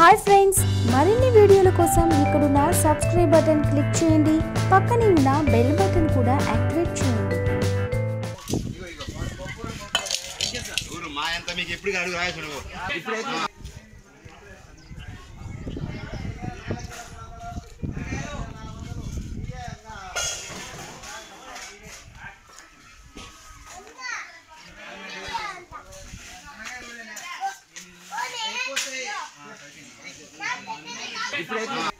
Hi friends, మరిన్ని వీడియోల కోసం ఇక్కడున్న సబ్స్క్రైబ్ బటన్ క్లిక్ చేయండి. పక్కనే ఉన్న బెల్ బటన్ కూడా యాక్టివేట్ చేయండి. ఇప్పుడు